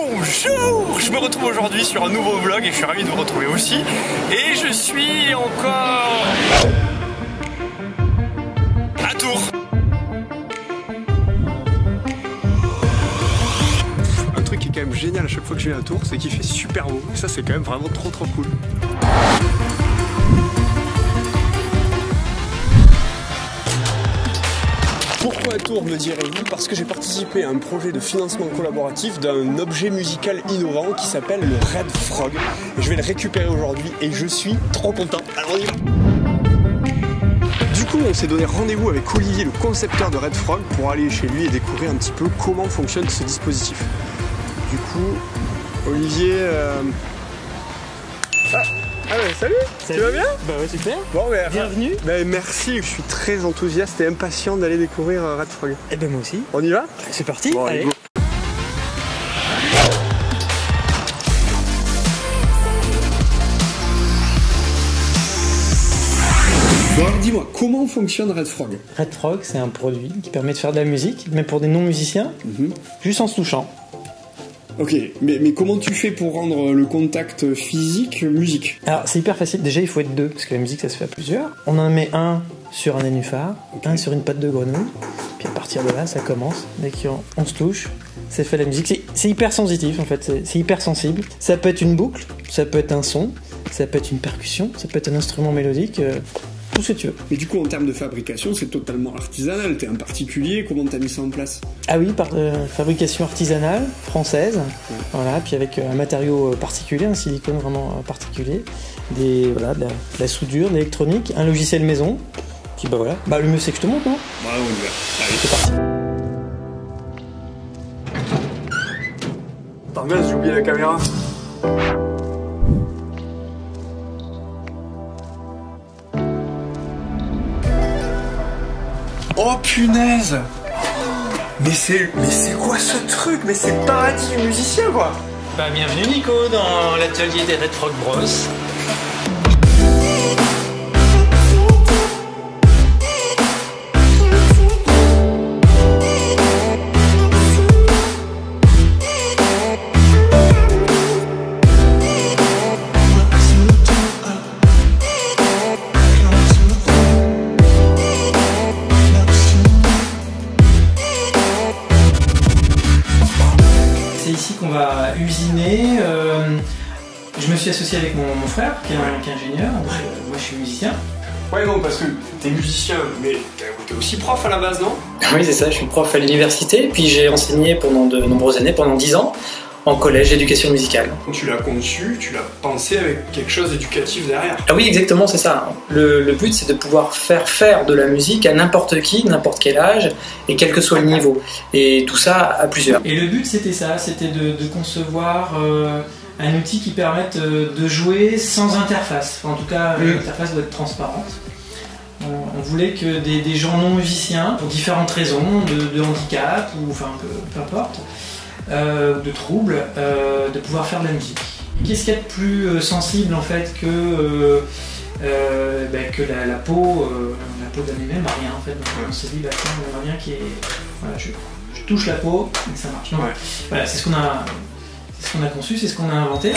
Bonjour! Je me retrouve aujourd'hui sur un nouveau vlog et je suis ravi de vous retrouver aussi. Et je suis encore à Tours. Un truc qui est quand même génial à chaque fois que je viens à Tours, c'est qu'il fait super beau. Et ça, c'est quand même vraiment trop cool. Pourquoi à Tours, me direz-vous? Parce que j'ai participé à un projet de financement collaboratif d'un objet musical innovant qui s'appelle le Red Frog. Et je vais le récupérer aujourd'hui et je suis trop content. Alors on y va. Du coup, on s'est donné rendez-vous avec Olivier, le concepteur de Red Frog, pour aller chez lui et découvrir un petit peu comment fonctionne ce dispositif. Du coup, Olivier... Ah ouais, salut. Tu vas bien? Bah ouais, super. Bon, mais, bienvenue. Bah, merci, je suis très enthousiaste et impatient d'aller découvrir Red Frog. Et ben moi aussi. On y va? C'est parti, bon, allez. Bon, dis-moi, comment fonctionne Red Frog? Red Frog, c'est un produit qui permet de faire de la musique, mais pour des non-musiciens, juste en se touchant. Ok, mais comment tu fais pour rendre le contact physique musique? Alors c'est hyper facile, déjà il faut être deux, parce que la musique ça se fait à plusieurs. On en met un sur un nénuphar, un sur une patte de grenouille, puis à partir de là ça commence, dès qu'on se touche, ça fait la musique. C'est hyper sensitif en fait, c'est hyper sensible. Ça peut être une boucle, ça peut être un son, ça peut être une percussion, ça peut être un instrument mélodique, tout ce que tu veux. Et du coup en termes de fabrication c'est totalement artisanal, t'es un particulier, comment t'as mis ça en place? Ah oui, par fabrication artisanale, française, voilà, puis avec un matériau particulier, un silicone vraiment particulier, de la soudure, de l'électronique, un logiciel maison, puis bah voilà, le mieux c'est que je te montre, non? Bah on y va, allez c'est parti. Attends, mince, j'ai oublié la caméra. Oh punaise! Mais c'est quoi ce truc? Mais c'est le paradis du musicien quoi! Bah bienvenue Nico dans l'atelier des Red Frog Bros. C'est ici qu'on va usiner. Je me suis associé avec mon frère qui est ingénieur, donc moi je suis musicien. Ouais non, parce que t'es musicien, mais t'es aussi prof à la base, non? Oui c'est ça, je suis prof à l'université, puis j'ai enseigné pendant de nombreuses années, pendant 10 ans, en collège d'éducation musicale. Tu l'as conçu, tu l'as pensé avec quelque chose d'éducatif derrière. Ah oui exactement, c'est ça. Le but c'est de pouvoir faire de la musique à n'importe qui, n'importe quel âge, et quel que soit le niveau. Et tout ça à plusieurs. Et le but c'était ça, c'était de concevoir un outil qui permette de jouer sans interface. Enfin, en tout cas, l'interface doit être transparente. On voulait que des gens non musiciens, pour différentes raisons, de handicap, ou enfin peu importe, de troubles, de pouvoir faire de la musique. Qu'est-ce qu'il y a de plus sensible en fait que la peau d'un humain? Rien en fait. Donc on s'est dit, tiens, on aimerait bien qu'il y ait... Voilà, je touche la peau et ça marche. Donc, voilà, c'est ce qu'on a conçu, c'est ce qu'on a inventé.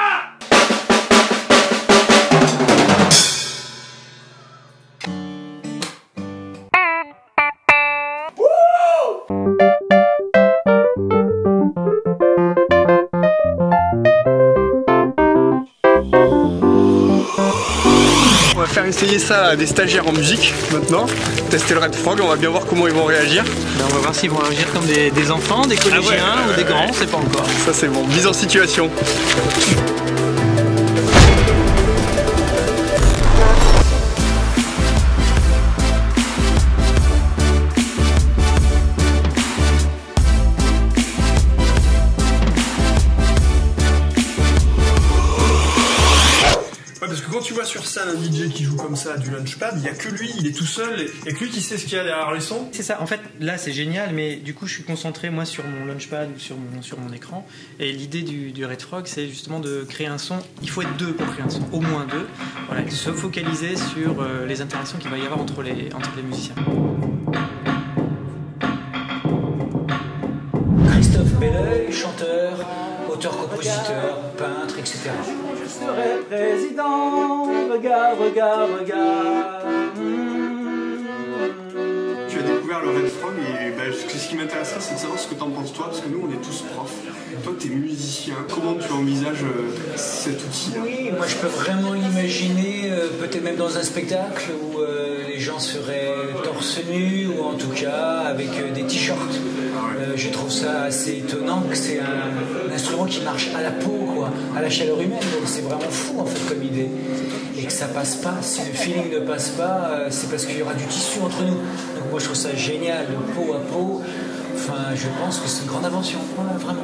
On va faire essayer ça à des stagiaires en musique maintenant, tester le Red Frog, on va bien voir comment ils vont réagir. On va voir s'ils vont réagir comme des enfants, des collégiens ou des grands, on sait pas encore. Ça c'est bon, mise en situation. Parce que quand tu vois sur scène un DJ qui joue comme ça du Launchpad, il n'y a que lui, il est tout seul, il n'y a que lui qui sait ce qu'il y a derrière les sons. C'est ça, en fait là c'est génial, mais du coup je suis concentré moi sur mon Launchpad ou sur mon écran, et l'idée du Red Frog c'est justement de créer un son. Il faut être deux pour créer un son, au moins deux, voilà, et se focaliser sur les interactions qu'il va y avoir entre les musiciens. Christophe Belleuil, chanteur, auteur-compositeur, peintre, etc. Je serai président, regarde, regarde, regarde. Tu as découvert le Red Frog et ce qui m'intéresserait, c'est de savoir ce que t'en penses toi, parce que nous on est tous profs. Toi t'es musicien, comment tu envisages cet outil-là? Oui, moi je peux vraiment l'imaginer, peut-être même dans un spectacle où les gens seraient torse nu ou en tout cas avec des t-shirts. Je trouve ça assez étonnant que c'est un instrument qui marche à la peau, quoi, à la chaleur humaine, donc c'est vraiment fou en fait comme idée. Et que ça passe pas, si le feeling ne passe pas, c'est parce qu'il y aura du tissu entre nous. Donc moi je trouve ça génial, de peau à peau. Enfin, je pense que c'est une grande invention, voilà, vraiment.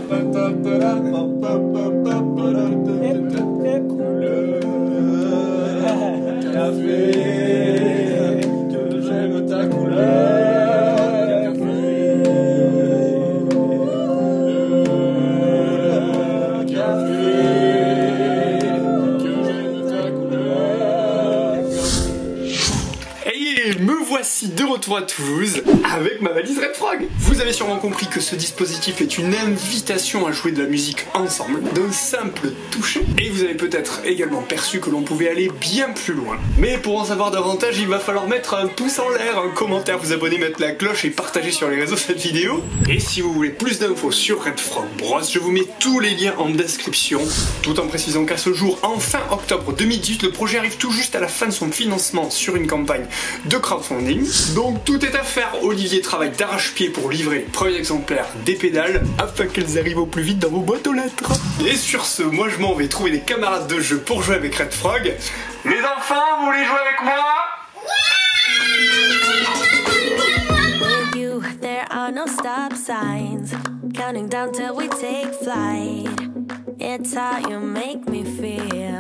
Que j'aime ta couleur, Et me voici de retour à Toulouse avec ma valise Red Frog. Vous avez sûrement compris que ce dispositif est une invitation à jouer de la musique ensemble, d'un simple toucher. Et vous avez peut-être également perçu que l'on pouvait aller bien plus loin. Mais pour en savoir davantage, il va falloir mettre un pouce en l'air, un commentaire, vous abonner, mettre la cloche et partager sur les réseaux cette vidéo. Et si vous voulez plus d'infos sur Red Frog Bros, je vous mets tous les liens en description. Tout en précisant qu'à ce jour, en fin octobre 2018, le projet arrive tout juste à la fin de son financement sur une campagne de crowdfunding. Donc tout est à faire. Olivier travaille d'arrache-pied pour livrer les premiers exemplaires des pédales afin qu'elles arrivent au plus vite dans vos boîtes aux lettres. Et sur ce, moi je m'en vais trouver des camarades de jeu pour jouer avec Red Frog. Les enfants, vous voulez jouer avec moi? With you, there are no stop signs. Counting down till we take flight. It's how you make me feel.